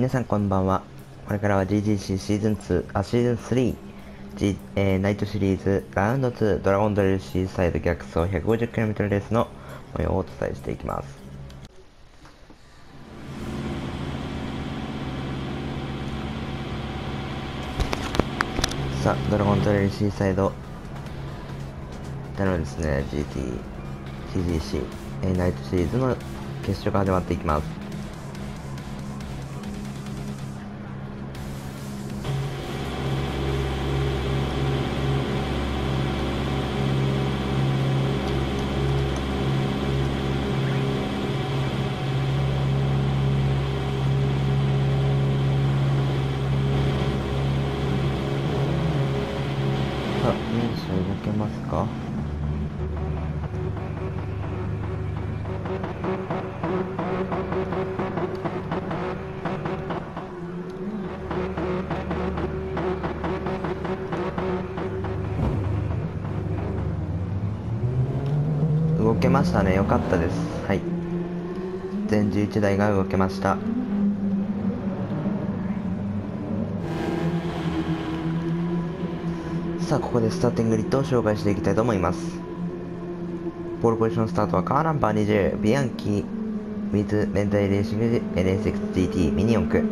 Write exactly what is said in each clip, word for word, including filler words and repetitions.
皆さんこんばんは。これからは ジージーシー シーズンツー、あ、シーズンスリー、G えーナイトシリーズラウンドツードラゴンドレルシーサイド逆走 ひゃくごじゅっキロミートル レースの模様をお伝えしていきます。さあ、ドラゴンドレルシーサイドでのですね、ジーティー、ジージーシー、えーナイトシリーズの決勝が始まっていきます。さあ、よいしょ、動けますか？動けましたね。よかったです。はい。全じゅういちだいが動けました。さあ、ここでスターティングリッドを紹介していきたいと思います。ポールポジションスタートはカーナンバーにじゅう、ビアンキ、ウィズメンタイレーシング エヌエスエックスジーティー ミニ四駆。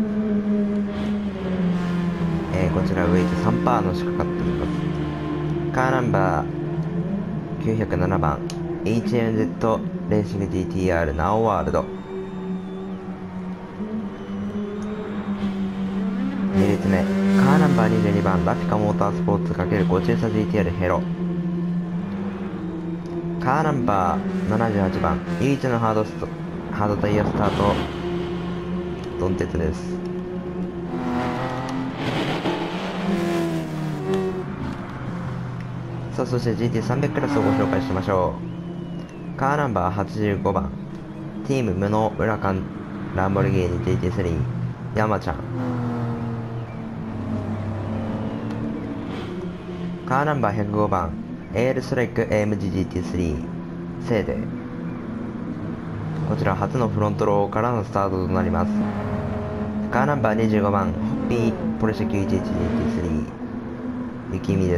えー、こちらウェイト さんパーセント のしかかっています。カーナンバーきゅうひゃくななばん、エイチエムゼット レーシング ジーティーアール ナオワールド。に列目、カーナンバーにじゅうにばん、ラピカモータースポーツ ×ご 中差 ジーティーアール ヘロ。カーナンバーななじゅうはちばん、唯一のハードストハードタイヤスタート、ドンテツです。さあ、そして ジーティーさんびゃく クラスをご紹介しましょう。カーナンバーはちじゅうごばん、ティーム無能ウラカンランボルギーニ ジーティースリー 山ちゃん。カーナンバーひゃくごばん、エールストライク エーエムジージーティースリー セーデ。こちら初のフロントローからのスタートとなります。カーナンバーにじゅうごばん、ホッピーポルシェ きゅういちいちジーティースリー 雪見です。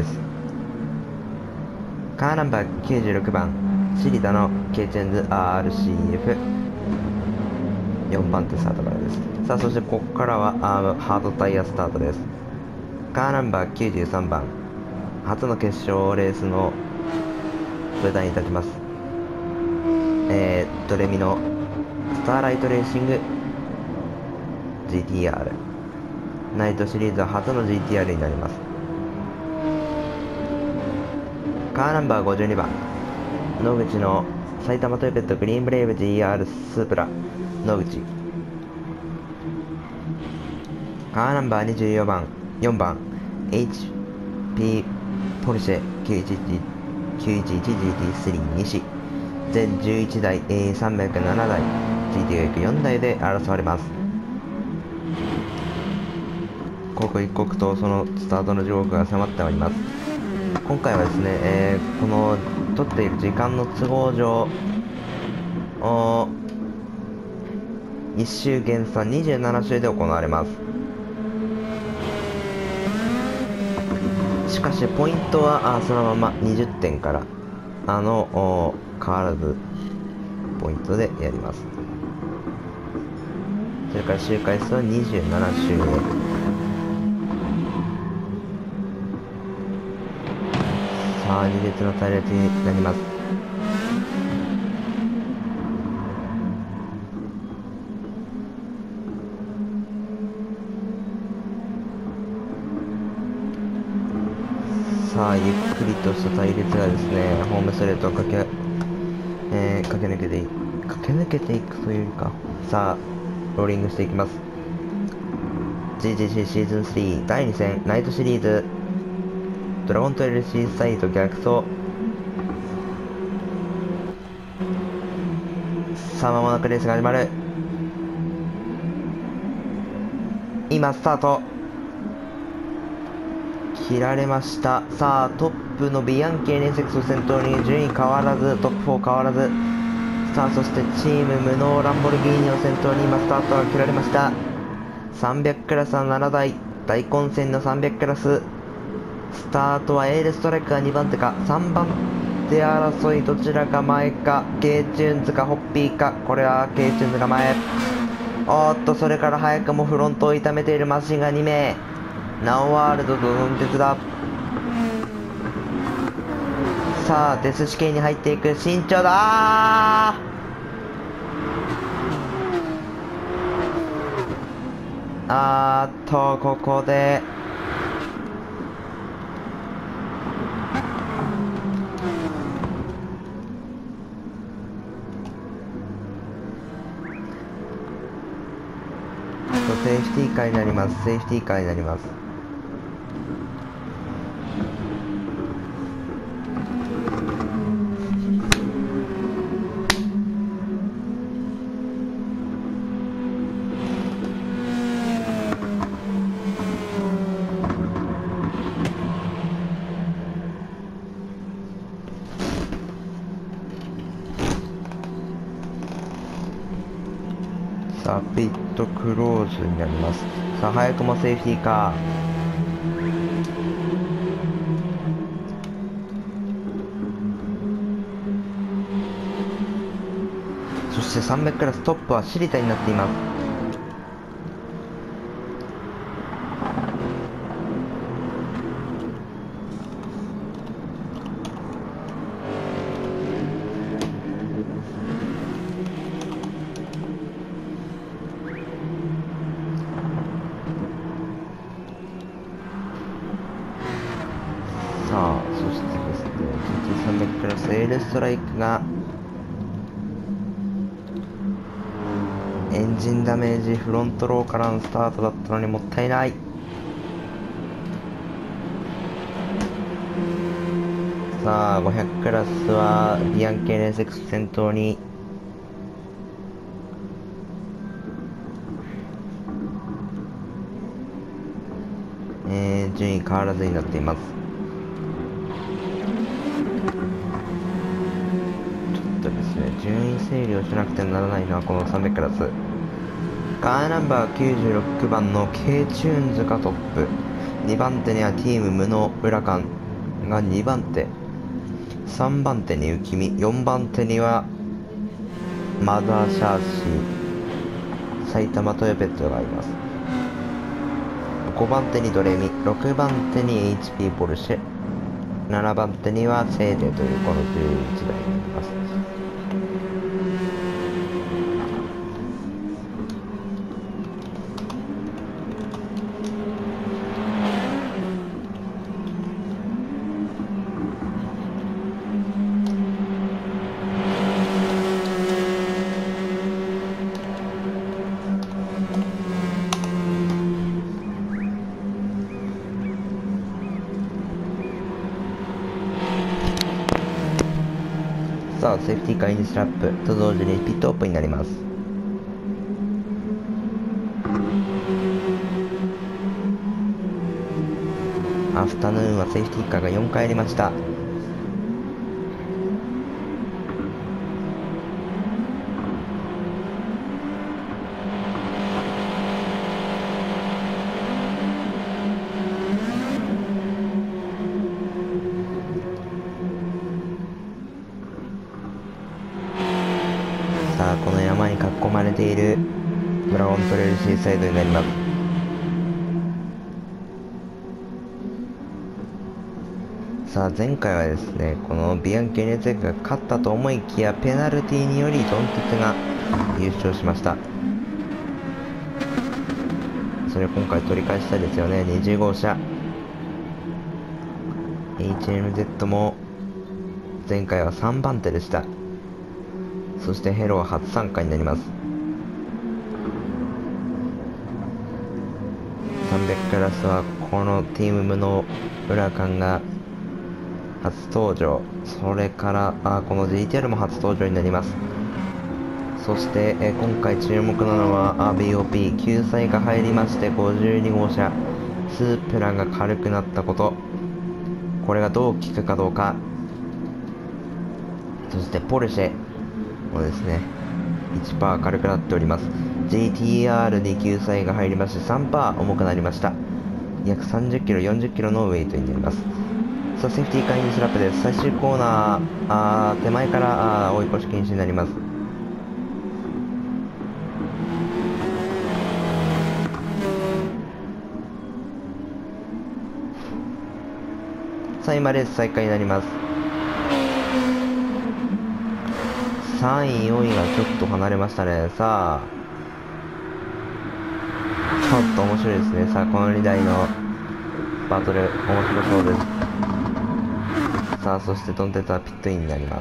カーナンバーきゅうじゅうろくばん、シリダの K チェンズ アールシーエフよんばん手スタートからです。さあ、そしてここからはアーハードタイヤスタートです。カーナンバーきゅうじゅうさんばん、初の決勝レースの舞台に立ちます。えー、ドレミのスターライトレーシング ジーティーアール ナイトシリーズは初の ジーティーアール になります。カーナンバーごじゅうにばん、野口の埼玉トヨペットグリーンブレイブ ジーアール スープラ野口。カーナンバーにじゅうよんばん、よんばん エイチピー ポルシェ きゅういちいちジーティースリー 西。全じゅういちだい、えー、さんびゃくななだい ジーティー が約よんだいで争われます。刻一刻とそのスタートの時刻が迫っております。今回はですね、えー、この撮っている時間の都合上いっ周減算にじゅうなな周で行われます。しかしポイントはあそのままにじゅってんからあの変わらずポイントでやります。それから周回数はにじゅうなな周で、さあに列の隊列になります。さあゆっくりとした隊列がですねホームストレートを駆け、えー、駆け抜けてい駆け抜けていくというよりか、さあローリングしていきます。 ジージーシー シーズンスリーだいに戦ナイトシリーズドラゴントレルシーサイド逆走。さあ間もなくレースが始まる。今スタート切られました。さあトップのビアンキ エヌエスエックス を先頭に順位変わらず、トップよん変わらず。さあそしてチーム無能ランボルギーニを先頭に今スタートが切られました。 さんびゃくクラスはななだい、大混戦のさんびゃくクラス。スタートはエールストライクがにばん手か、さんばん手争いどちらが前か、K チューンズかホッピーか、これは K チューンズが前。おーっと、それから早くもフロントを痛めているマシンがにめい。ナオワールドと運鉄だ。さあ、デス試験に入っていく慎重だー。あーっと、ここで、セーフティーカーになります。セーフティーカーになります。さあ、ピットクローズになります。さあ、早くもセーフティーカー。そしてさんびゃくクラストップはシリタになっています。さあ、そしてですね、ジーティーさんびゃくクラスエールストライクがエンジンダメージ、フロントローからのスタートだったのにもったいない。さあ、ごひゃくクラスはビアンケ・レーセックス先頭に。えー、順位変わらずになっています。ちょっとですね、順位整理をしなくてはならないのはこのさんびゃくクラス。カーナンバーきゅうじゅうろくばんの K チューンズがトップ。にばん手にはティーム無能ウラカンがにばん手。さんばん手にウキミ、よんばん手にはマザーシャーシー、埼玉トヨペットがいます。ごばん手にドレミ、ろくばん手に エイチピー ポルシェ、ななばん手にはセーデというこのじゅういちだいになります。さあ、セーフティーカーインスラップと同時にピットオープンになります。アフタヌーンはセーフティーカーがよんかいありました。さあ、この山に囲まれているドラゴントレイルシーサイドになります。さあ、前回はですね、このビアンケ・レゼクが勝ったと思いきやペナルティーによりドンテツが優勝しました。それを今回取り返したいですよね。にじゅうごうしゃ エイチエムゼット も前回はさんばん手でした。そしてヘロは初参加になります。さんびゃくクラスはこのティーム無能ウラカンが初登場。それからあこの ジーティーアール も初登場になります。そしてえ今回注目なのは ビーオーピー 救済が入りましてごじゅうにごうしゃスープラが軽くなったこと、これがどう効くかどうか。そしてポルシェもですね いちパーセント 軽くなっております。 ジェイティーアール に救済が入りまして さんパーセント 重くなりました。約さんじゅっキロ、よんじゅっキロのウェイトになります。さあ、セーフティーカーインスラップです。最終コーナー、あー手前からあー追い越し禁止になります。さあ、今レース再開になります。さんい、よんいがちょっと離れましたね。さあ、ちょっと面白いですね。さあ、このにだいのバトル、面白そうです。さあ、そしてドンテツはピットインになります。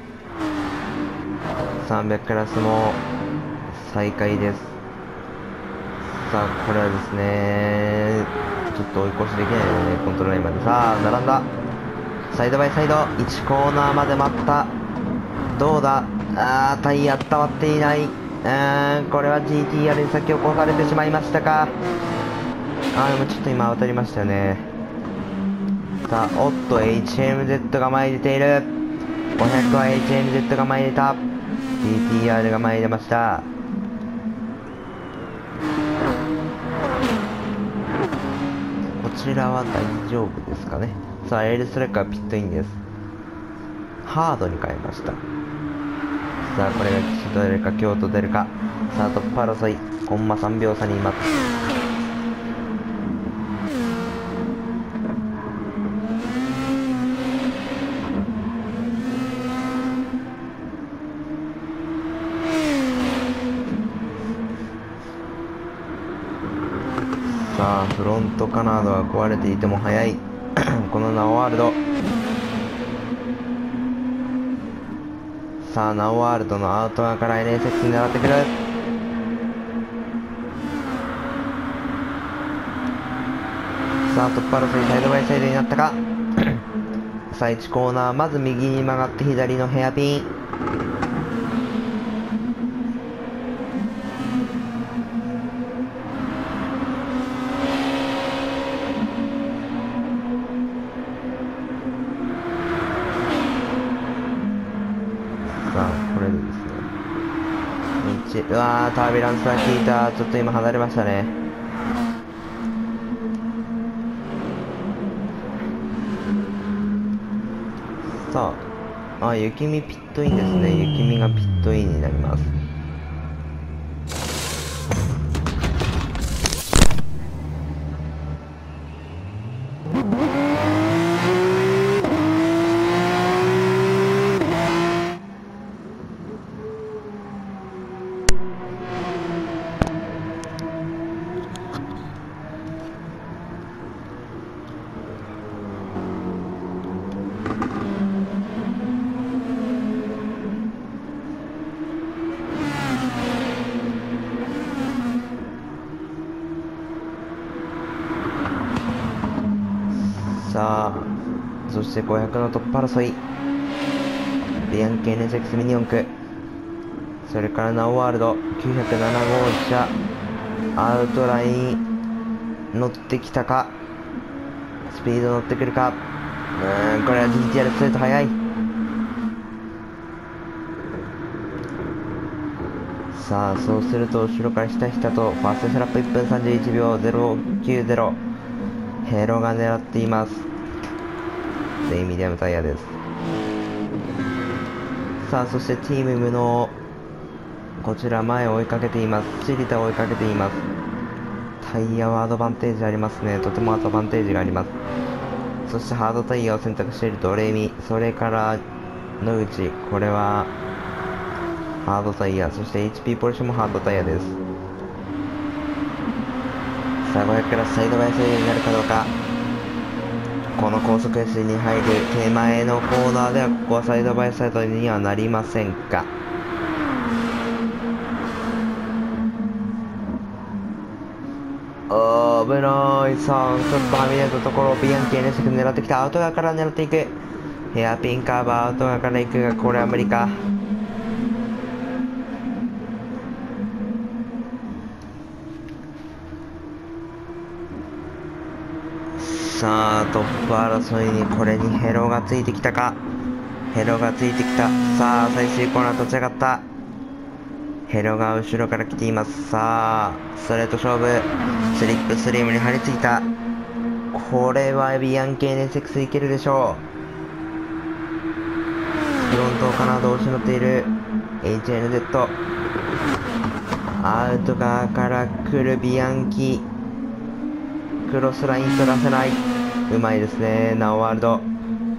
さんびゃくクラスも再開です。さあ、これはですね、ちょっと追い越しできないので、ね、コントロールラインまで。さあ、並んだ。サイドバイサイド、いちコーナーまで待った。どうだ。あー、タイヤ温まっていない。うーん、これは ジーティーアール に先を越されてしまいましたか。あー、でもちょっと今当たりましたよね。さあ、おっと、エイチエムゼット が前に出ている。ごひゃくは エイチエムゼット が前に出た。ジーティーアール が前に出ました。こちらは大丈夫ですかね。さあ、エールストライクはピットインです。ハードに変えました。さあ、これが吉と出るか、京と出るか。さあ、トップ争い、コンマさんびょう差にいます。さあ、フロントカナードが壊れていても速いこのナオワールド。さあ、ナオワールドのアウト側から エヌエスエックス に狙ってくる。さあ、トップ争いサイドバイサイドになったかさあ、いちコーナー、まず右に曲がって左のヘアピン。さあ、これでですね、うわー、タービュランスが効いた。ちょっと今離れましたね。さあ、あ、雪見ピットインですね。雪見がピットインになります。さあ、そしてごひゃくの突破争い。ビアンケ エヌエスエックス ミニ四駆。それからナオワールドきゅうひゃくなな号車。アウトライン乗ってきたか。スピード乗ってくるか。うーん、これは ジーティーアール ストレート速い。さあ、そうすると後ろからひたひたとファーストスラップいっぷんさんじゅういちびょうゼロきゅうゼロ。ヘロが狙っています。レイミディアムタイヤです。さあ、そしてチームムのこちら前を追いかけています。シリタを追いかけています。タイヤはアドバンテージありますね。とてもアドバンテージがあります。そしてハードタイヤを選択しているドレミ、それから野口、これはハードタイヤ、そして エイチピー ポルシェもハードタイヤです。さあ、ごひゃくからサイドバイサイドになるかどうか。この高速 S に入る手前のコーナーでは、ここはサイドバイサイドにはなりませんか。あー、危ない。さあ、ちょっとはみ出たところ、ビアンキ エヌエスエックス 狙ってきた。アウト側から狙っていく。ヘアピンカーブ、アウト側から行くが、これは無理か。さあ、トップ争いにこれにヘロがついてきたか。ヘロがついてきた。さあ、最終コーナー立ち上がった。 ヘロが後ろから来ています。さあ、ストレート勝負。スリップスリムに張り付いた。これはビアンケーネセックスいけるでしょう。フロントかな、同士乗っている エイチエヌゼット。アウト側から来るビアンキ。クロスライン取らせない。うまいですね、ナオワールド。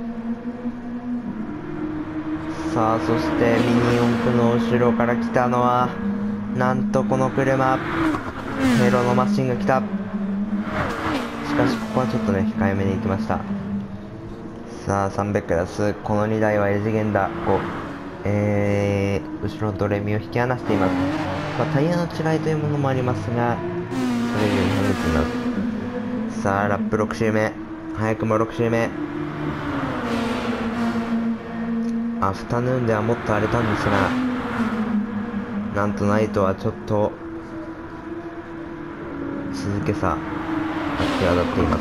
さあ、そしてミニ四駆の後ろから来たのは、なんとこの車。ヘロのマシンが来た。しかし、ここはちょっとね、控えめに行きました。さあ、さんびゃくクラス。このにだいは異次元だ。こう、えー、後ろのドレミを引き離しています。まあ、タイヤの違いというものもありますが、それ以上に離れています。さあ、ラップろく周目。早くもろく周目。アフタヌーンではもっと荒れたんですが、なんとナイトはちょっと、静けさ、際立っています。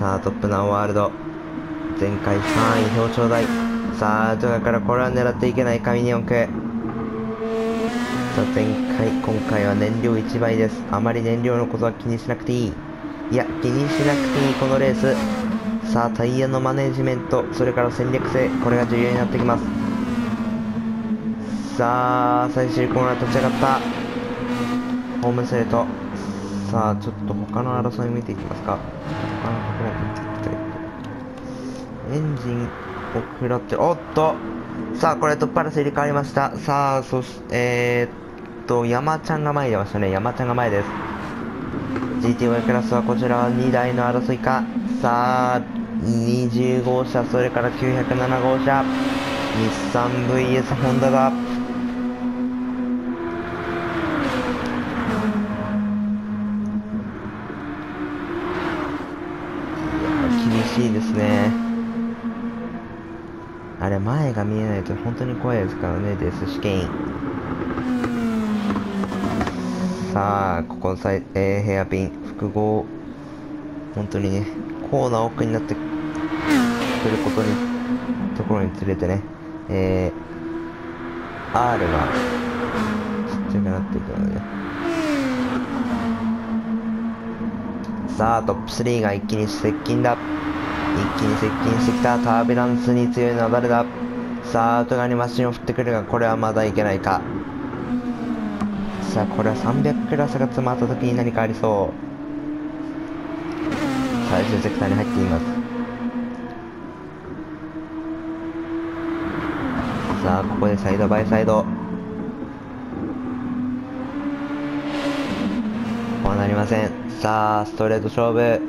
さあ、トップナオワールド。前回さんい表彰台。さあ、アウト側からこれは狙っていけないか、ミニ四駆。さあ、前回、今回は燃料いちばいです。あまり燃料のことは気にしなくていい。いや、気にしなくていい、このレース。さあ、タイヤのマネージメント、それから戦略性、これが重要になってきます。さあ、最終コーナー立ち上がった。ホームストレート。さあ、ちょっと他の争い見ていきますか。他のところ見ていきたいと。エンジンを食らって、おっとさあ、これトップ争いで変わりました。さあ、そして、えー、っと、山ちゃんが前に出ましたね。山ちゃんが前です。ジーティーワイ クラスはこちらはにだいの争いか。さあ、にじゅうごうしゃ、それからきゅうひゃくななごうしゃ。日産 ブイエス ホンダだ。厳しいですね。あれ、前が見えないと本当に怖いですからね、デス試験。さあ、ここさい、えー、ヘアピン、複合、本当にね、コーナー奥になってくることに、ところにつれてね、えー、R がちっちゃくなっていくので、ね、さあ、トップスリーが一気に接近だ。一気に接近してきた。タービュランスに強いのは誰だ。さあ、アウト側にマシンを振ってくるが、これはまだいけないか。さあ、これはさんびゃくクラスが詰まった時に何かありそう。最終セクターに入っています。さあ、ここでサイドバイサイド。こうなりません。さあ、ストレート勝負。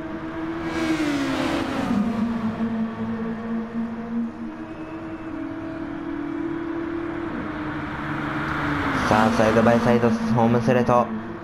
さあ、サイドバイサイド、ホームストレート。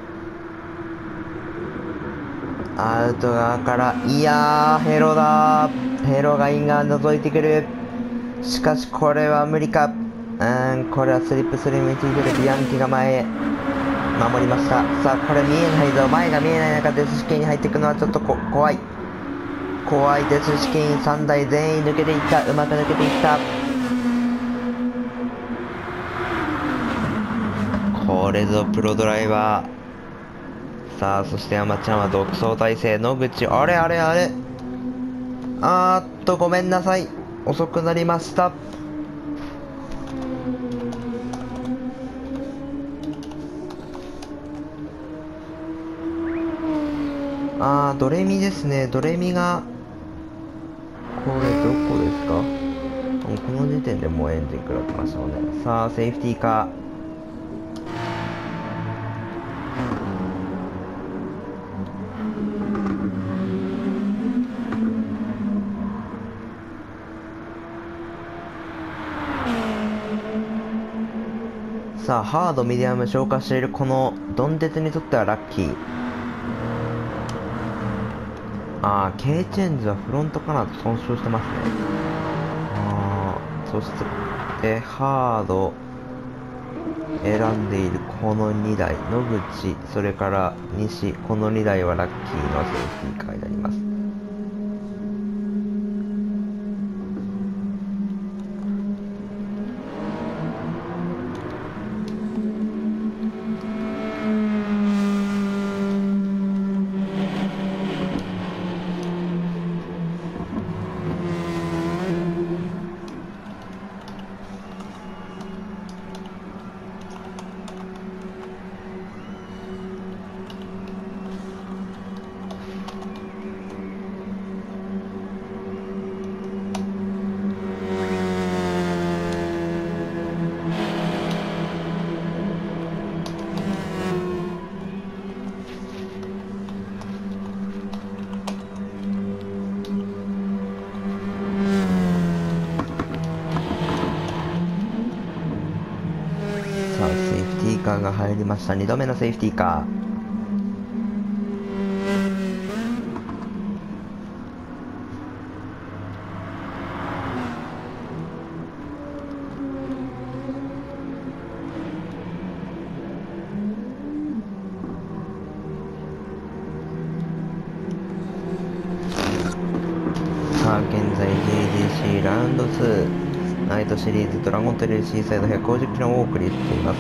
アウト側から、いやー、ヘロだー。ヘロがイン側覗いてくる。しかし、これは無理か。うーん、これはスリップスリムについてるビアンキが前へ守りました。さあ、これ見えないぞ。前が見えない中、デス試験に入っていくのはちょっとこ怖い。怖い。デス試験さんだい全員抜けていった。うまく抜けていった。これぞプロドライバー。さあ、そして山ちゃんは独走体制。野口、あれあれあれ。あーっと、ごめんなさい。遅くなりました。あー、ドレミですね。ドレミが、これどこですか？もうこの時点でもうエンジン食らってましたもんね。さあ、セーフティーカー。さあ、ハード、ミディアム消化しているこのドンテツにとってはラッキー。あー、K チェンジはフロントかなと損傷してますね。あー、そして、ハード、選んでいるこのにだい、野口、それから西、このにだいはラッキーのセーフティーカーになります。 が入りました。にどめのセーフティーカー。さあ現在 ジェイジーシー ラウンドツーナイトシリーズドラゴントレイルシーサイドひゃくごじゅっキロをお送りしています。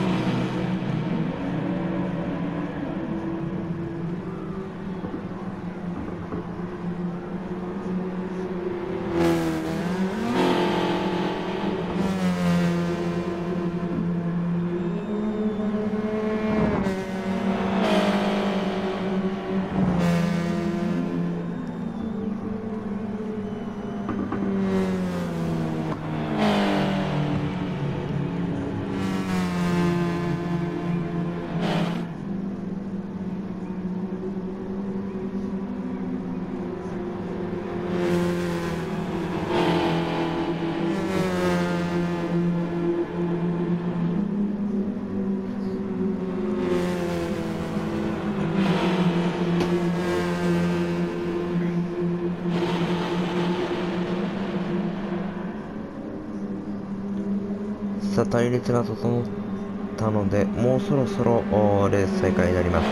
さあ隊列が整ったので、もうそろそろレース再開になります。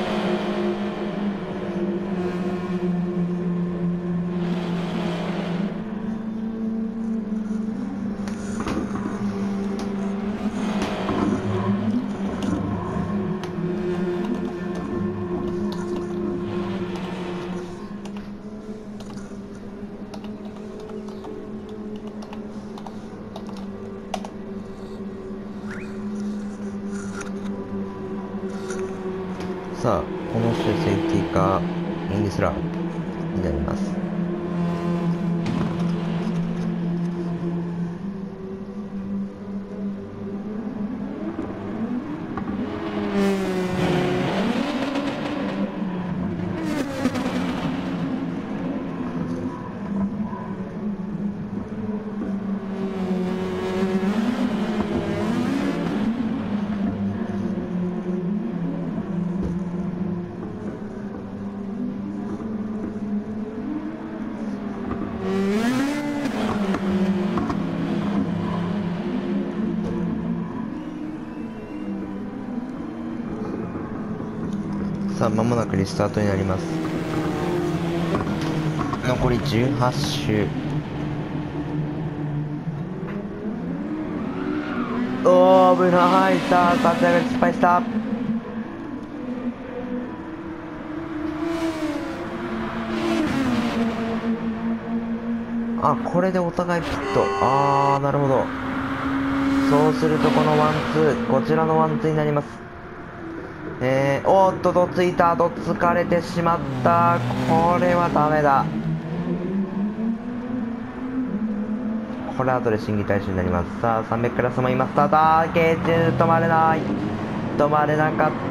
さあこの周セーフティーカーインディスラーになります。さあ間もなくリスタートになります。残りじゅうはち周。おー危ない。さあ立ち上がり失敗した。あ、これでお互いピット。あーなるほど。そうするとこのワンツー、こちらのワンツーになります。えー、おーっとどついた。どつかれてしまった。これはダメだ。これ後で審議対象になります。さあさんびゃくクラスも今スタート。ケーチュー止まれない。止まれなかった。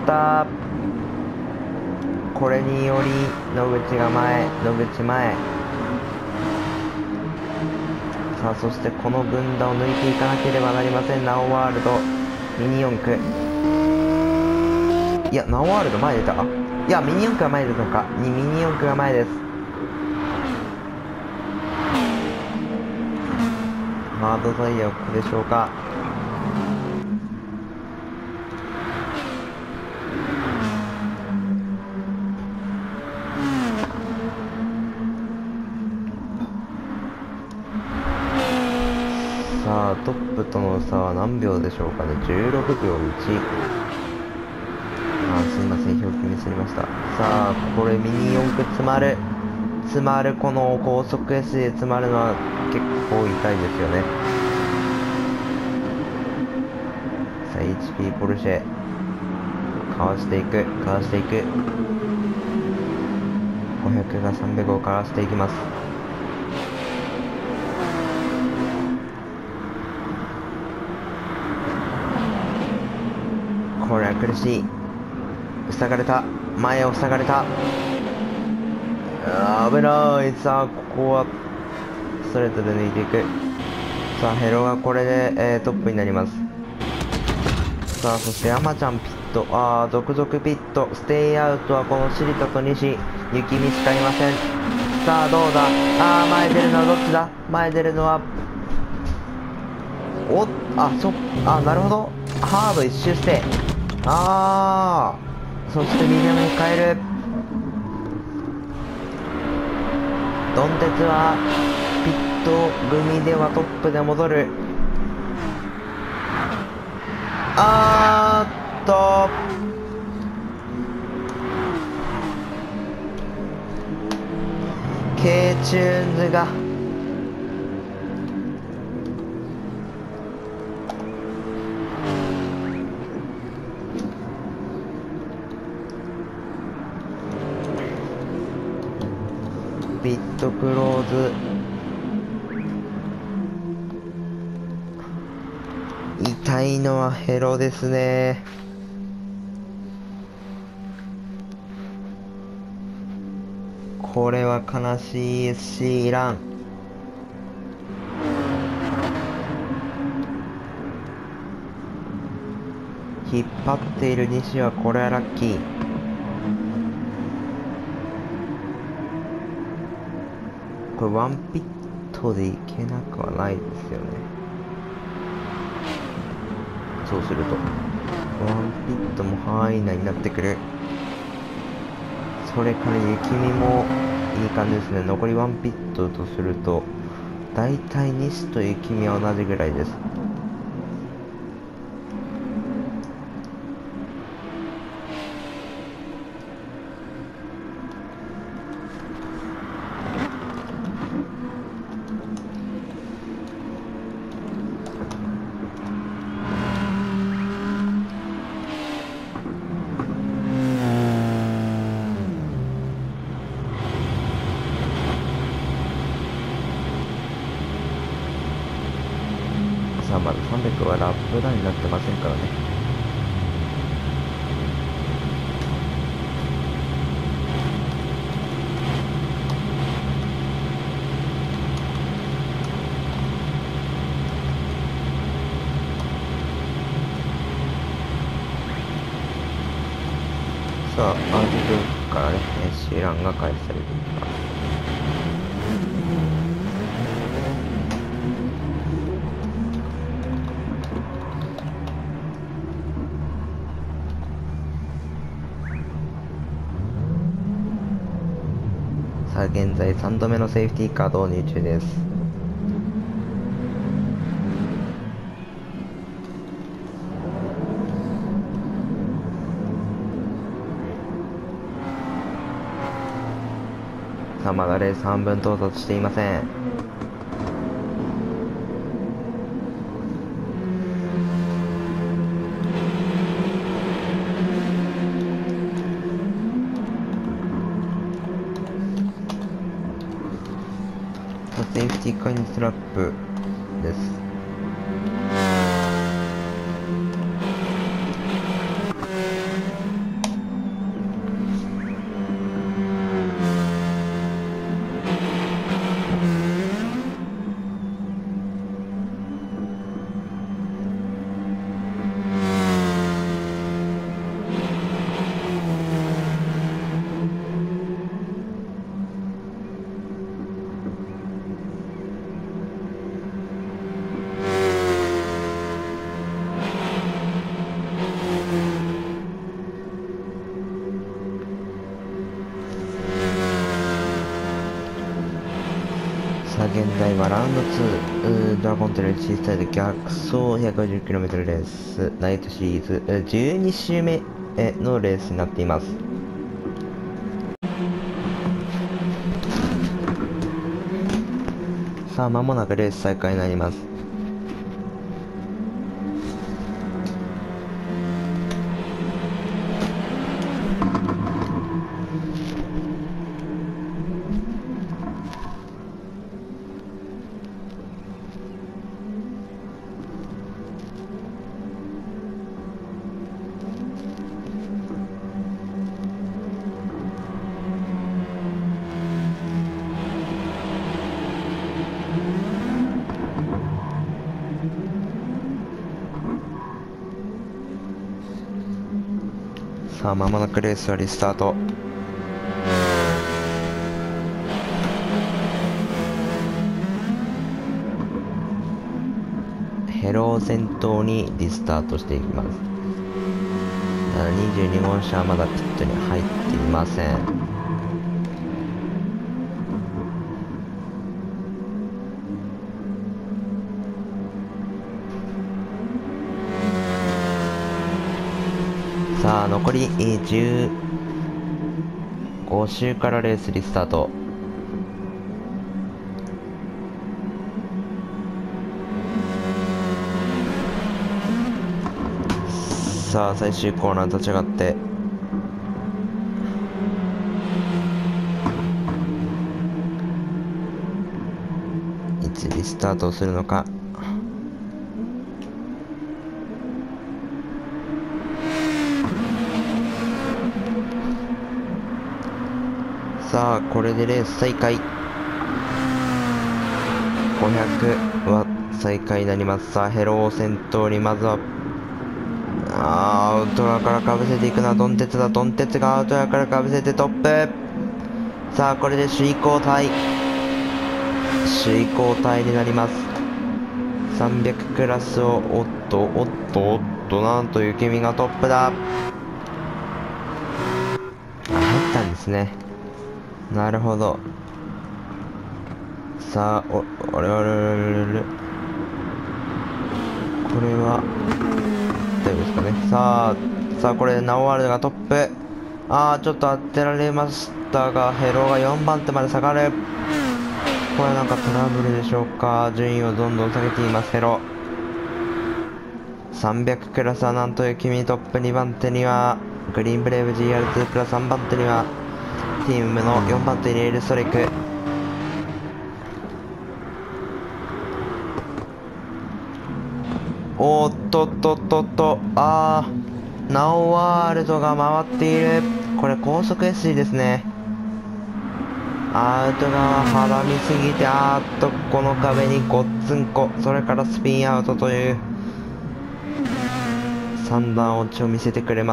これにより野口が前、野口前。さあそしてこの軍団を抜いていかなければなりません。ナオワールドミニ四駆。いやナオワールド前出た。いやミニ四駆が前出たのか。にミニ四駆が前です。ハードタイヤはここでしょうか。さあトップとの差は何秒でしょうかね。じゅうろくびょういち。あすいません表記ミスりました。さあこれミニ四駆詰まる詰まる。この高速 エス で詰まるのは結構痛いですよね。さあ エイチピー ポルシェかわしていくかわしていく。ごひゃくがさんびゃくをかわしていきます。これは苦しい。塞がれた。前を塞がれた。あー危ない。さあここはストレートで抜いていく。さあヘロがこれで、えー、トップになります。さあそして山ちゃんピット、あー、続々ピット、ステイアウトはこのシリタと西、雪見しかいません。さあ、どうだ、あー、前出るのはどっちだ、前出るのは、お、あ、そ、あ、なるほど、ハード一周して、あー、そしてミディアムに変える。ドンテツは、ピット組ではトップで戻る。あーっと、K チューンズがピットクローズ、痛いのはヘロですね。これは悲しい エスシー ラン。引っ張っている西はこれはラッキー。これワンピットでいけなくはないですよね。そうするとワンピットも範囲内になってくる。それから雪見もいい感じですね。残りワンピットとするとだいたい西と雪見は同じぐらいです。さあ、まださんびゃくはラップダウンになってませんからね。さあ、アーティクからね、シーランが開始されていきます。さあ、現在さんどめのセーフティーカー導入中です。さあ、まだレース半分到達していません。セーフティーカーにスラップです。さあ、現在はラウンドツー、ドラゴントレイル C スタイル逆走 ひゃくごじゅっキロメートル レース、ナイトシリーズじゅうに周目のレースになっています。さあ、間もなくレース再開になります。 さあ間もなくレースはリスタート。ヘロを先頭にリスタートしていきます。ただにじゅうにごうしゃはまだピットに入っていません。さあ残りじゅうご周からレースリスタート。さあ最終コーナー立ち上がって、いつリスタートをするのか。さあこれでレース再開。ごひゃくは再開になります。さあヘロを先頭に、まずはあーアウト側からかぶせていくのはドンテツだ。ドンテツがアウト側からかぶせてトップ。さあこれで首位交代首位交代になります。さんびゃくクラスをおっとおっとおっと、なんと雪見がトップだ。あ、入ったんですね。なるほど。さあおあれあれあれあれ、これは大丈夫ですかね。さあさあこれでナオワールドがトップ。ああちょっと当てられましたが、ヘロがよんばん手まで下がる。これはなんかトラブルでしょうか。順位をどんどん下げていますヘロ。さんびゃくクラスはなんという君トップ。にばん手にはグリーンブレイブ ジーアールツー プラス、さんばん手にはティームのよんばん手にレールストライク。おーっとっとっとっと、あーナオワールドが回っている。これ高速 エスジー ですね。アウト側はらみすぎて、あーっとこの壁にごっつんこ、それからスピンアウトという三段落ちを見せてくれます。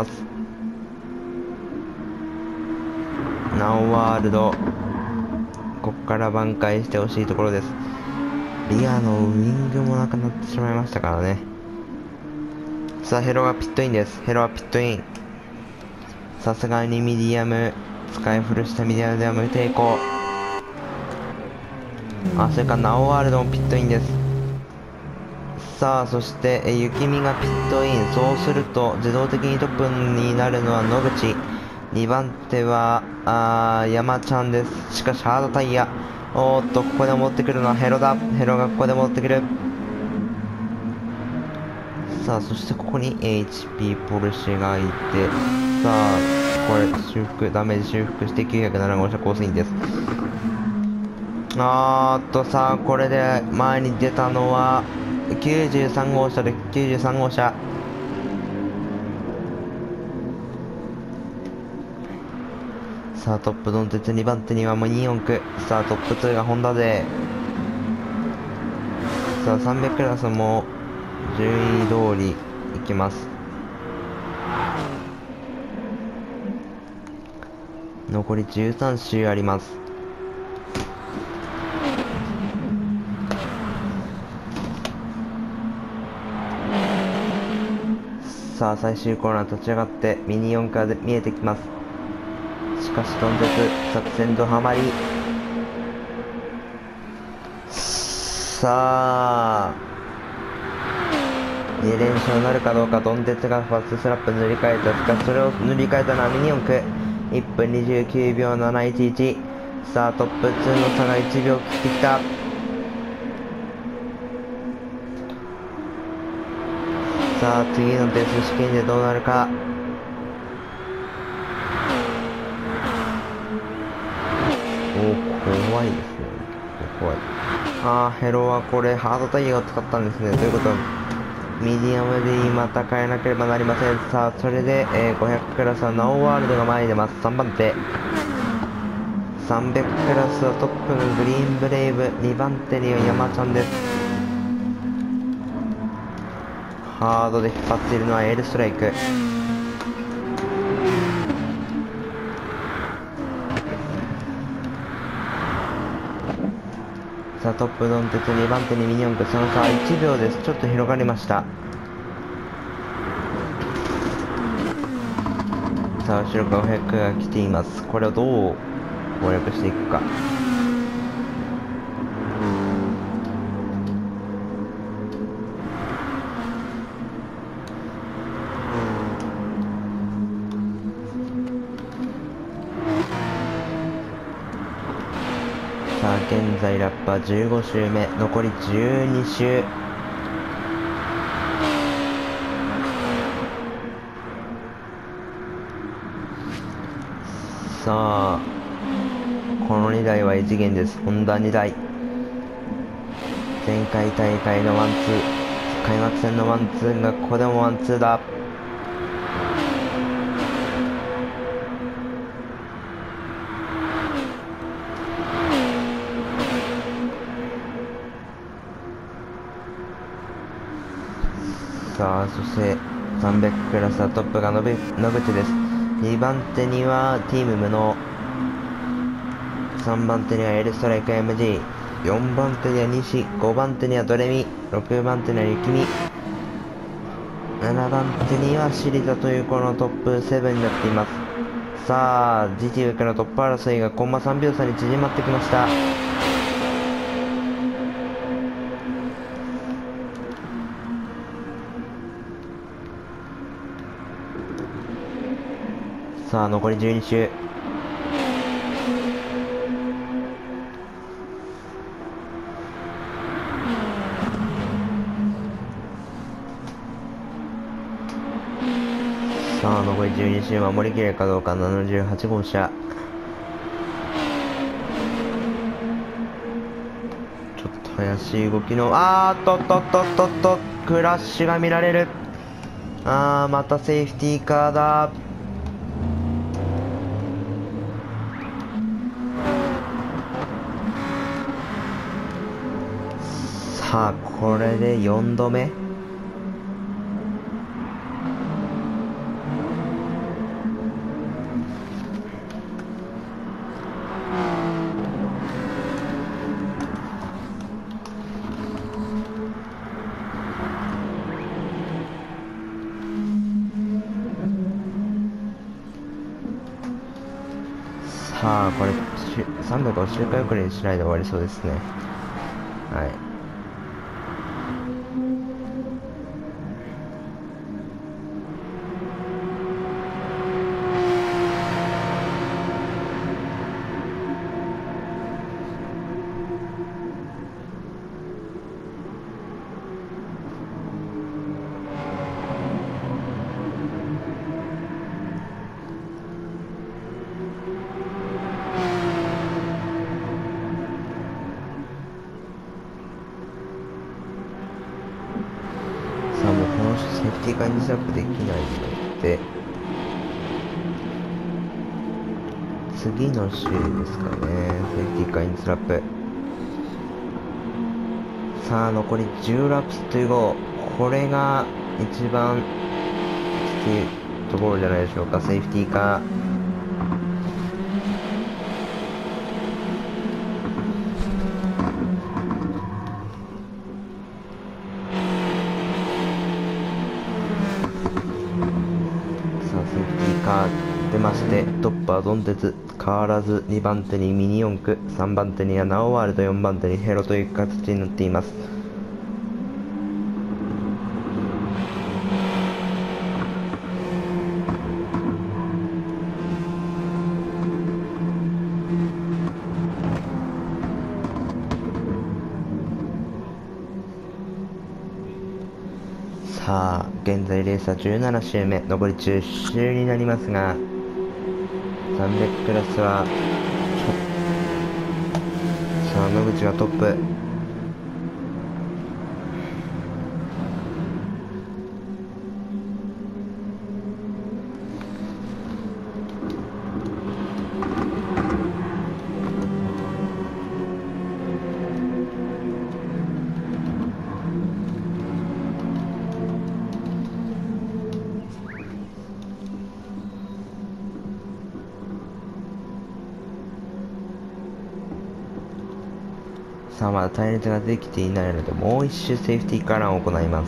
ナオワールド、ここから挽回してほしいところです。リアのウイングもなくなってしまいましたからね。さあヘロがピットインです。ヘロはピットイン。さすがにミディアム、使い古したミディアムでは無抵抗。あ、それからナオワールドもピットインです。さあそしてえ雪見がピットイン。そうすると自動的にトップになるのは野口。にばん手はあー山ちゃんです。しかしハードタイヤ。おーっとここで持ってくるのはヘロだ。ヘロがここで持ってくる。さあそしてここに エイチピー ポルシェがいて、さあこれ修復ダメージ修復してきゅうひゃくななごうしゃコースインです。あーっとさあこれで前に出たのはきゅうじゅうさんごうしゃで、きゅうじゅうさんごうしゃ。さあトップドンテツ、にばん手にはもうによん区。さあトップツーがホンダ勢。さあさんびゃくクラスも順位通りいきます。残りじゅうさん周あります。さあ最終コーナー立ち上がってミニ四駆で見えてきます。しかしドンテツ作戦とハマり。さあに連勝なるかどうか。ドンテツがファストスラップ塗り替えた。しかしそれを塗り替えたのはミニ四駆。いっぷんにじゅうきゅうびょうなないちいち。さあトップツーの差がいちびょう切ってきた。さあ次のテスト試験でどうなるか。おお怖いですね。怖い。あーヘロはこれハードタイヤを使ったんですね。ということはミディアムでまた変えなければなりません。さあそれで、えー、ごひゃくクラスはナオワールドが前に出ます。さんばん手。さんびゃくクラスはトップのグリーンブレイブ。にばん手には山ちゃんです。ハードで引っ張っているのはエールストライク。 さあトップドンテツにばん手にミニ四駆、その差はいちびょうです。ちょっと広がりました。さあ後ろからごひゃくが来ています。これをどう攻略していくか。さあ現在ラップはじゅうご周目、残りじゅうに周。さあこのにだいは異次元です。ホンダにだい、前回大会のワンツー、開幕戦のワンツーがここでもワンツーだ。さあそしてさんびゃくクラスはトップが野口です。にばん手にはティームムの、さんばん手にはエルストライク エムジー、よんばん手には西、ごばん手にはドレミ、ろくばん手には雪見、ななばん手にはシリタというこのトップセブンになっています。さあ ジーティー からのトップ争いがコンマさんびょう差に縮まってきました。さあ残りじゅうに周。さあ残りじゅうに周、守りきれるかどうか。ななじゅうはち号車、ちょっと怪しい動きの、あーっとっとっとっとっと、クラッシュが見られる。あーまたセーフティーカーだ。さあこれでよんどめ。さあこれさんびゃくを周回遅れにしないで終わりそうですね。はい。さあもうこのセーフティーカーにスラップできないので、次の週ですかね。セーフティーカーインスラップ。さあ残りじゅうラップスという号、これが一番きついところじゃないでしょうか。セーフティーカー。出まして、トップはドンテツ、変わらずにばん手にミニ四駆、さんばん手にはナオワールド、よんばん手にヘロという形になっています。さあ現在レースはじゅうなな周目、残りじゅっ周になりますが、さんびゃくクラスはさあ野口がトップ。 さあ、まだ隊列ができていないので、もう一周セーフティーカーランを行います。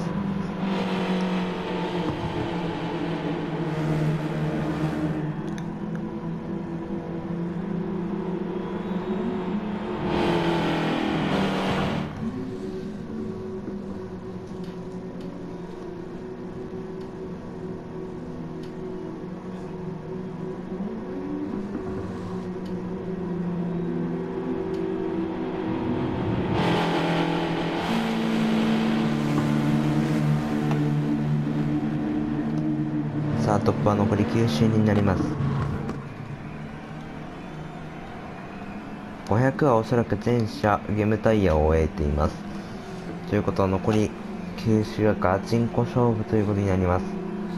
さあ、トップは残りきゅう周になります。ごひゃくはおそらく全車ゲームタイヤを終えています。ということは残りきゅう周はガチンコ勝負ということになります。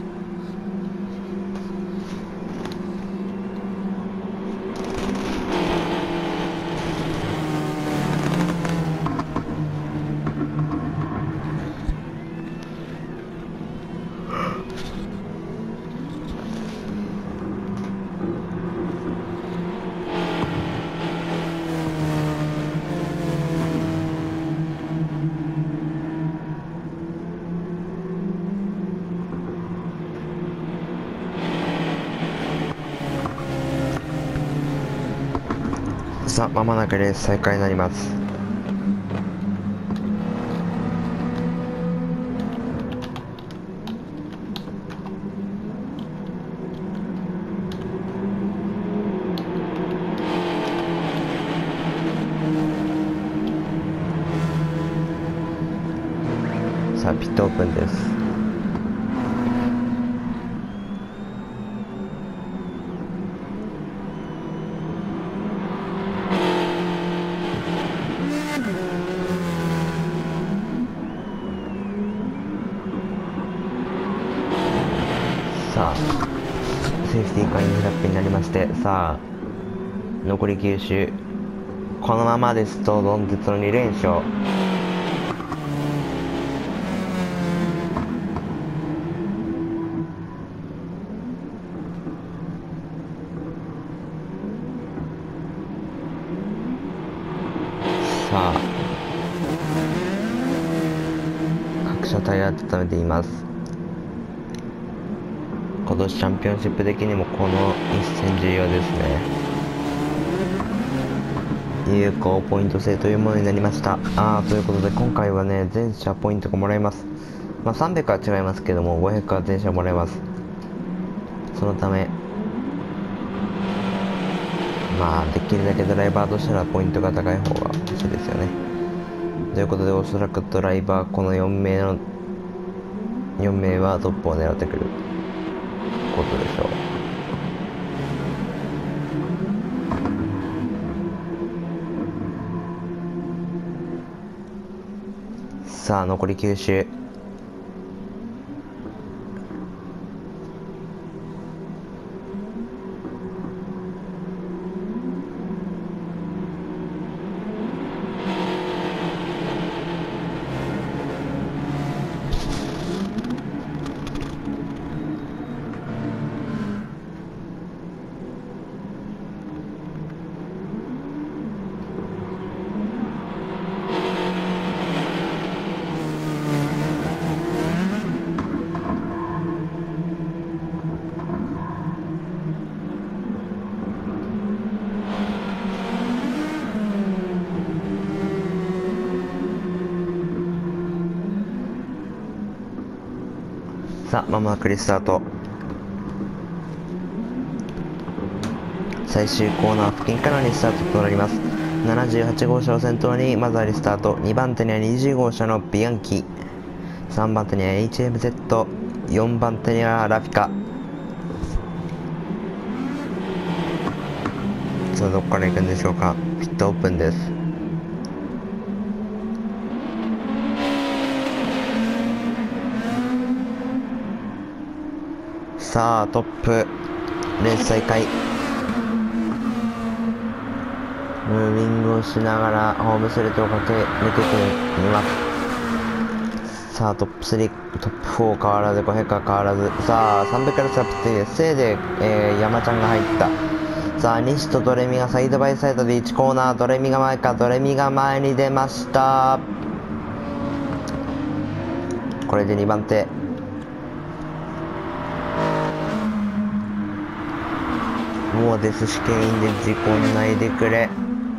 さあ、まもなくレース再開になります。さあ、ピットオープンです。さあ、セーフティーカーインラップになりまして、さあ、残りきゅう周。このままですと、ドン鉄のに連勝。さあ、各車タイヤ温めています。今年チャンピオンシップ的にもこの一戦重要ですね。有効ポイント制というものになりました。あーということで今回はね、全車ポイントがもらえます。まあさんびゃくは違いますけども、ごひゃくは全車もらえます。そのため、まあできるだけドライバーとしたらポイントが高い方が欲しいですよね。ということで、おそらくドライバーこのよん名のよん名はトップを狙ってくることでしょう。さあ、残りきゅう周。さあ、まもなくリスタート。最終コーナー付近からリスタートとなります。ななじゅうはち号車を先頭にまずはリスタート。にばん手にはにじゅう号車のビアンキ、さんばん手には エイチエムゼット、よんばん手にはラフィカ。さあ、どこから行くんでしょうか。ピットオープンです。さあ、トップレース再開。ムービングをしながらホームスレットを駆け抜けてみます。さあ、トップスリー、トップフォー変わらず、ごひゃくは変わらず。さあ、さんびゃくからスラップついで、せいで、えー、山ちゃんが入った。 さあ、西とドレミがサイドバイサイドでいちコーナー、ドレミが前か、ドレミが前に出ました。これでにばん手。もうデス試験員で事故んないでくれ。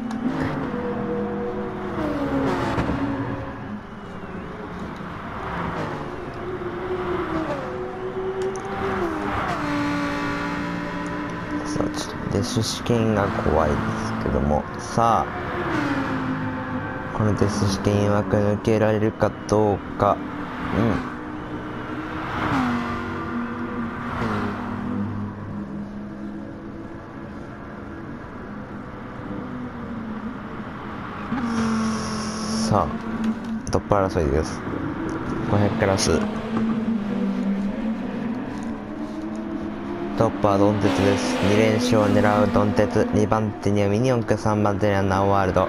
さあ、ちょっとデス試験が怖いですけども、さあこのデス試験枠抜けられるかどうか。うんさあ、トップ争いです。ごひゃくクラス。トップはドンテツです。に連勝を狙うドンテツ。にばん手にはミニ四駆、さんばん手にはナオワールド。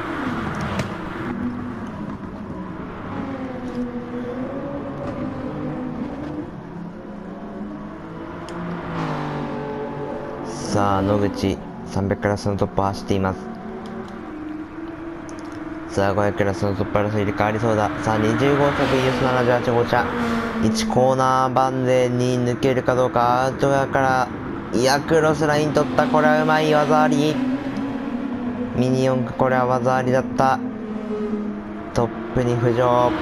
さあ、野口、さんびゃくクラスのトップを走っています。さあ、ごひゃくクラスのトップ争いで変わりそうだ。さあ、にじゅうご車 ブイエスななじゅうはち 号車。いちコーナー番でに抜けるかどうか。アウト側から、いや、クロスライン取った。これはうまい技あり。ミニ四駆、これは技ありだった。トップに浮上。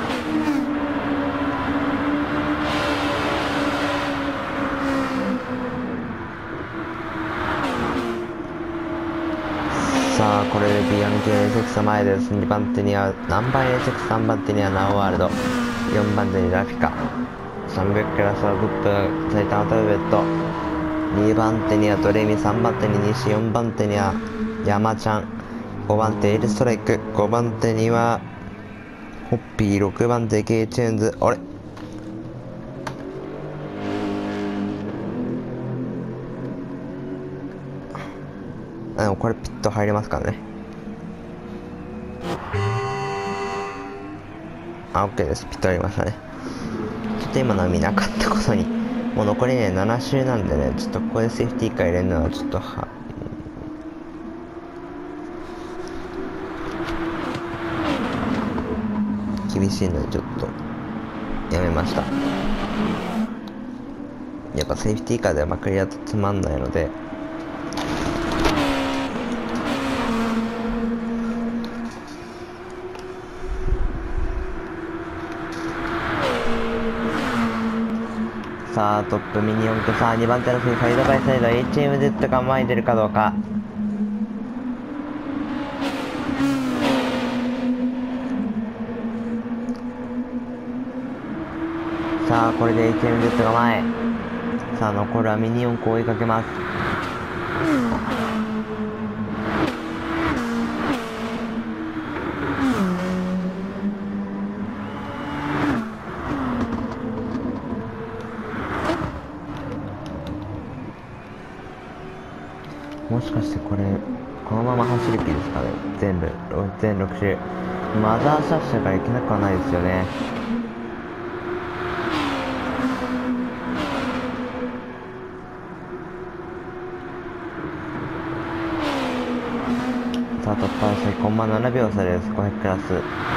さあ、これでビアンケ エーシックス 前です。にばん手にはナンバー エーシックス、さんばん手にはナオワールド、よんばん手にラフィカ、さんびゃくクラスはブップ、タイタンアルファベット、にばん手にはドレミ、さんばん手に西、よんばん手にはヤマちゃん、ごばん手エルストライク、ごばん手にはホッピー、ろくばん手 K チューンズ。あれ、でもこれピット入りますからね。あ、OK です。ピット入りましたね。ちょっと今のは見なかったことに。もう残りね、なな周なんでね、ちょっとここでセーフティーカー入れるのはちょっとは、厳しいのでちょっと、やめました。やっぱセーフティーカーではまくりだとつまんないので、さあ、トップミニ四駆、さあにばん手のサイドバイサイド エイチエムゼット が前に出るかどうか。さあ、これで エイチエムゼット が前。さあ、残るはミニ四駆を追いかけます。もしかしてこれ、このまま走る気ですかね。全部、全ろく周。マザーシャッシャがいけなくはないですよね。さあ、突破してコンマななびょう差です。ごひゃくクラス。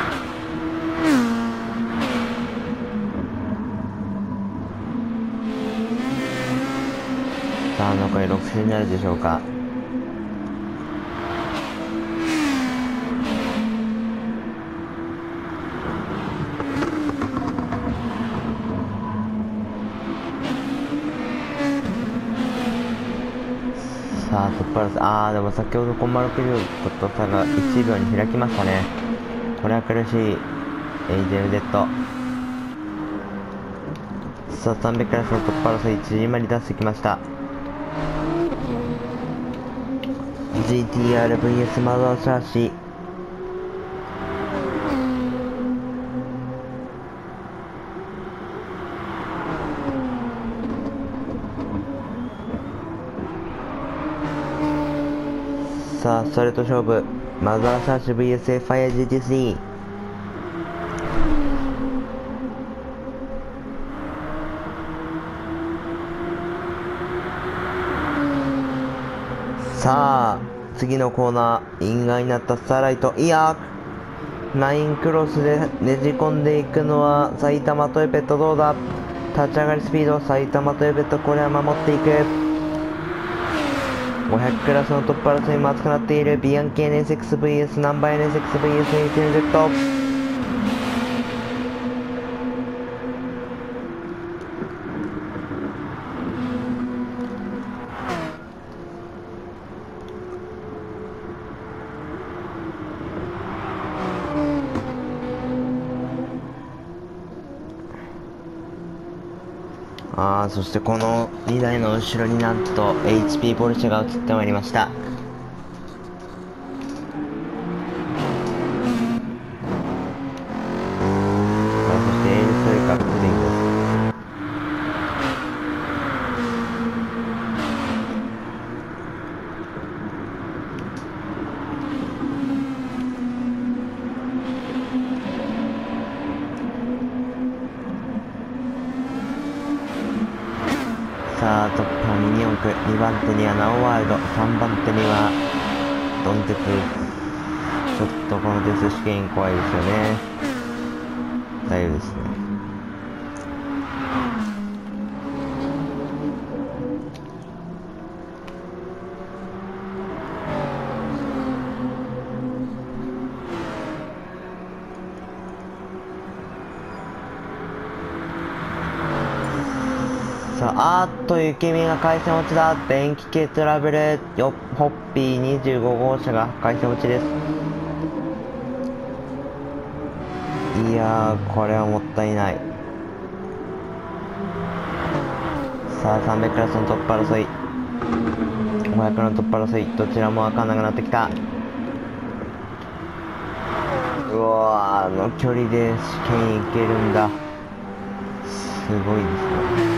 さあ、残りろく周になるでしょうか。さあ、突破です。あー、でも先ほどコンマろくびょうと差がいちびょうに開きましたね。これは苦しい。エイジェル デッド。さあ、さんびゃくクラスの突破争い、縮まり出してきました。ジーティーアールブイエス マザーシャーシ。さあ、ストレート勝負。マザーシャーシ ブイエス ファイア ジーティースリー。 さあ次のコーナー、イン側になったスターライト、いやラインクロスでねじ込んでいくのは埼玉トヨペット。どうだ、立ち上がりスピード埼玉トヨペット、これは守っていく。ごひゃくクラスのトップ争いも熱くなっている。ビアンキ エヌエスエックスブイエス ナンバー エヌエスエックスブイエス エイティーンジェット。あー、そしてこのにだいの後ろになんと エイチピー ポルシェが移ってまいりました。さあそしてエールストリカプリンです。さあトップはミニ四駆、にばん手にはナオワールド、さんばん手にはドンテツ。ちょっとこのデス試験怖いですよね。大丈夫ですね。さあ、あーっと雪見が回線落ちだ。電気系トラブル。よホッピーにじゅうご号車が回線落ちです。いやーこれはもったいない。さあさんびゃくクラスのトップ争い、ごひゃくのトップ争い、どちらも分かんなくなってきた。うわー、あの距離で試験いけるんだ。すごいですね。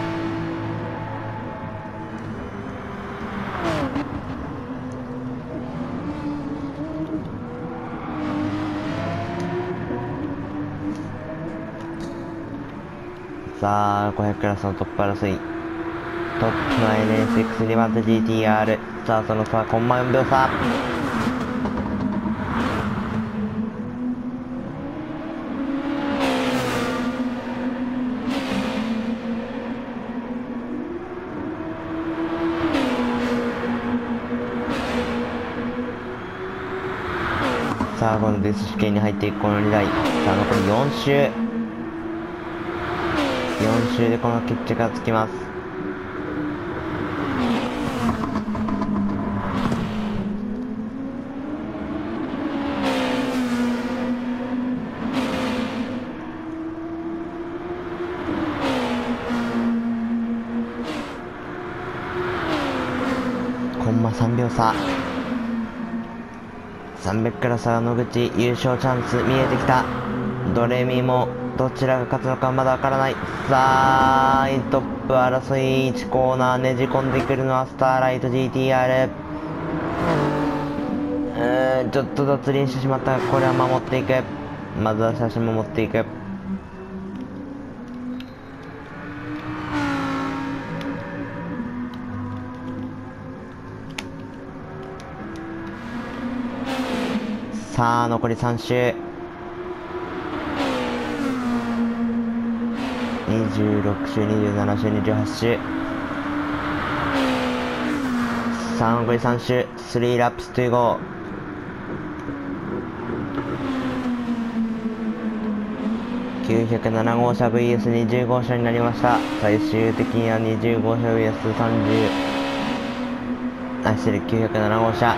さあごひゃくクラスのトップ争い、トップの エヌエスエックスに 番手 ジーティーアール。 さあその差はコンマよんびょう差。さあこのデス試験に入っていくこのにだい。さあ残りよん周、よん周でこの決着がつきます。コンマさんびょう差。さんびゃくクラスは野口、優勝チャンス見えてきた。ドレミもどちらが勝つのかまだわからない。さあトップ争い、いちコーナーねじ込んでくるのはスターライト ジーティーアール。 うーんちょっと脱輪してしまったが、これは守っていく。まずは写真も持っていく。さあ残りさん周、にじゅうろく周、にじゅうなな周、にじゅうはち周。さあ残りさん周、スリーラップストゥーゴー。きゅうひゃくなな号車 ブイエスにじゅう 号車になりました。最終的にはにじゅう号車 ブイエスさんじゅう、あ失礼きゅうひゃくなな号車。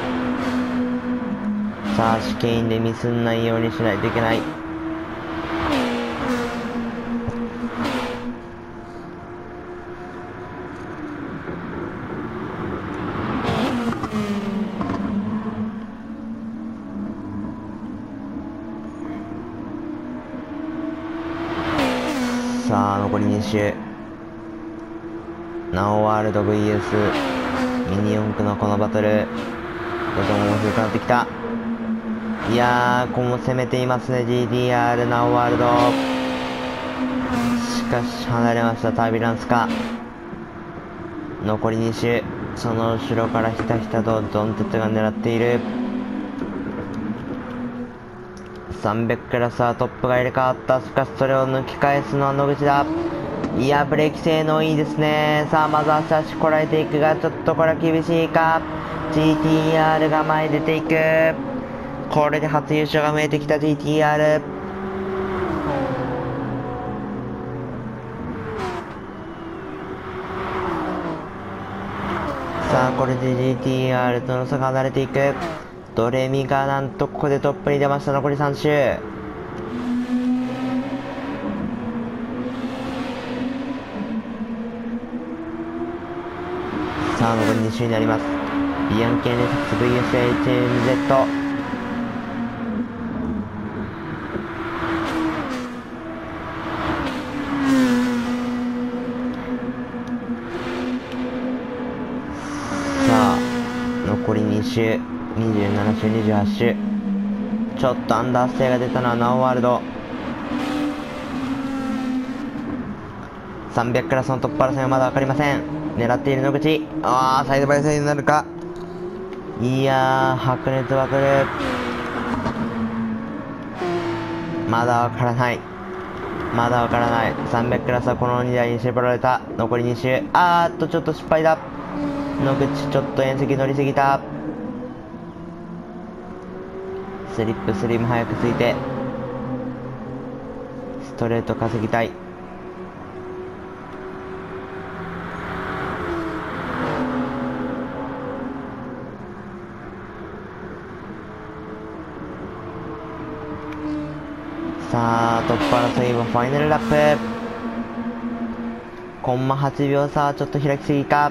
さあ試験員でミスんないようにしないといけない。さあ残りに周、ナオワールド ブイエス ミニ四駆のこのバトル、とても面白くなってきた。いやーここも攻めていますね ジーティーアール ナオワールド。しかし離れました。タービュランスか。残りに周、 その後ろからひたひたとドンテツが狙っている。さんびゃくクラスはトップが入れ替わった。しかしそれを抜き返すのは野口だ。いやブレーキ性能いいですね。さあまず足足こらえていくが、ちょっとこれは厳しいか。 ジーティーアール が前出ていく。これで初優勝が見えてきた ジーティーアール。さあこれで ジーティーアール との差が離れていく。ドレミがなんとここでトップに出ました。残りさん周。さあ残りに周になります。ビアンケーネセックス ブイエスエイチエムゼット。さあ残りに周、にじゅうなな周、にじゅうはち周。ちょっとアンダーステイが出たのはナオワールド。さんびゃくクラスのトップ争いはまだ分かりません。狙っている野口。ああサイドバイサイドになるか。いやー白熱バトル。まだ分からない、まだ分からない。さんびゃくクラスはこのにだいに絞られた。残りに周。あーっとちょっと失敗だ。野口ちょっと縁石乗りすぎた。スリップスリム早くついてストレート稼ぎたい。さあトップ争いはファイナルラップ。コンマはちびょう差はちょっと開きすぎか。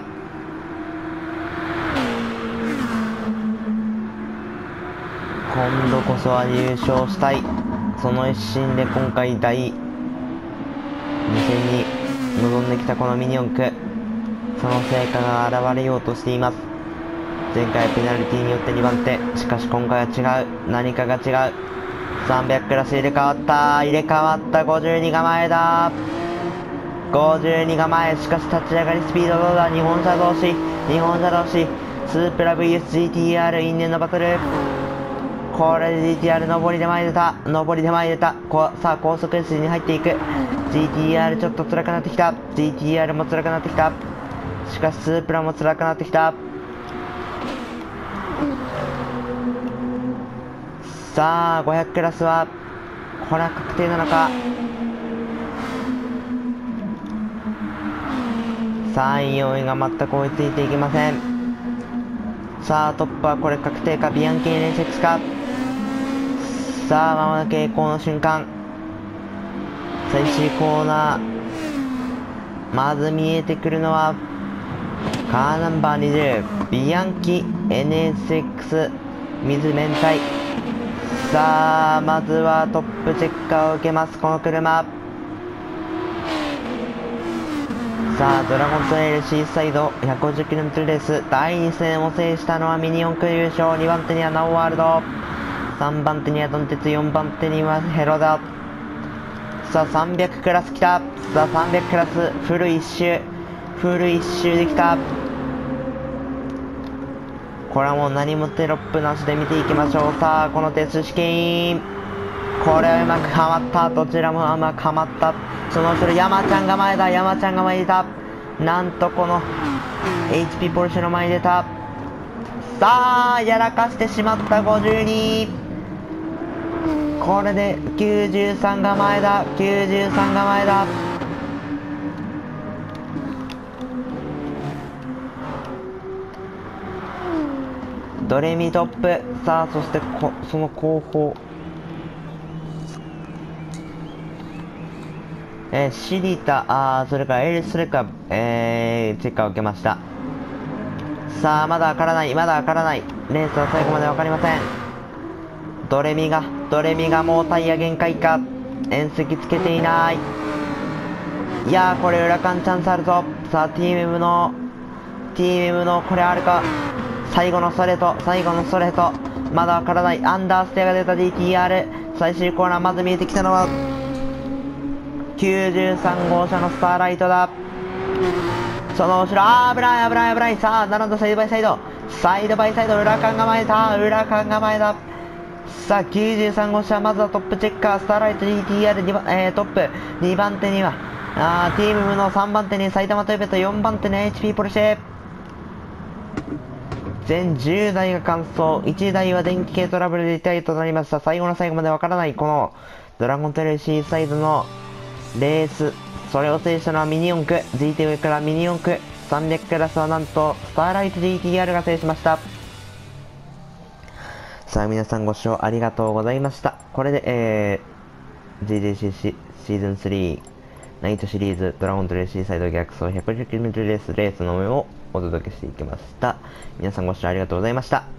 今度こそは優勝したい。その一心で今回第に戦に臨んできたこのミニ四駆、その成果が現れようとしています。前回ペナルティによってにばん手、しかし今回は違う、何かが違う。さんびゃくクラス入れ替わった、入れ替わった。ごじゅうにが前だ。ごじゅうにが前。しかし立ち上がりスピードどうだ。日本車同士、日本車同士、スープラ ブイエスジーティーアール 因縁のバトル。これで ジーティーアール 上りで前に出た、上りで前に出た。こさあ高速筋に入っていく。 ジーティーアール ちょっと辛くなってきた。 ジーティーアール も辛くなってきた。しかしスープラも辛くなってきた。さあごひゃくクラスはこれは確定なのか。さんい、よんいが全く追いついていきません。さあトップはこれ確定か。ビアンケーネセックスか。さあまもなく栄光の瞬間、最終コーナー。まず見えてくるのはカーナンバーにじゅう、ビアンキ エヌエスエックス 水明太。さあまずはトップチェッカーを受けますこの車。さあドラゴントレイルシーサイド ひゃくごじゅっキロメートル レースだいに戦を制したのはミニ四駆優勝。にばん手にはナオワールド、さんばん手にはドンテツ、よんばん手にはヘロダ。さあさんびゃくクラスきた。さあさんびゃくクラスフル一周、フル一周できた。これはもう何もテロップなしで見ていきましょう。さあこのテスト試験、これはうまくはまった。どちらもうまくはまった。その後ろ山ちゃんが前だ、山ちゃんが前に出た。なんとこの エイチピー ポルシェの前に出た。さあやらかしてしまった。ごじゅうに、これできゅうじゅうさんが前だ、きゅうじゅうさんが前だ。ドレミトップ。さあそしてこその後方、えー、シリタ、あーそれからエリス、それから、えー、チェッカーを受けました。さあまだわからない、まだわからない。レースは最後までわかりません。ドレミがドレミがもうタイヤ限界か。縁石つけていない。いやーこれ裏感チャンスあるぞ。さあ ティーエム の ティーエム のこれあるか。最後のストレート、最後のストレート、まだわからない。アンダーステアが出た ジーティーアール。 最終コーナー、まず見えてきたのはきゅうじゅうさん号車のスターライトだ。 その後ろ、あー危ない危ない危ない。さあ、並んだサイドバイサイド。サイドバイサイド、裏間構えた。裏間構えた。さあ、きゅうじゅうさん号車、まずはトップチェッカー、スターライト ディーティーアール、えー、トップ。にばん手には、あー、ティームのさんばん手に埼玉トヨペとよんばん手に エイチピー ポルシェ。全じゅうだいが完走。いちだいは電気系トラブルでリタイアとなりました。最後の最後までわからない、この、ドラゴントレーシーサイドのレース。それを制したのはミニ四駆。ジーティー 上からミニ四駆。さんびゃくクラスはなんと、スターライト ディーティーアール が制しました。さあ、皆さんご視聴ありがとうございました。これで、えー、ジージェーシー シーズンスリー、ナイトシリーズ、ドラゴントレーシーサイド逆走 ひゃくじゅっキロメートル レース、レースの上をお届けしていきました。皆さんご視聴ありがとうございました。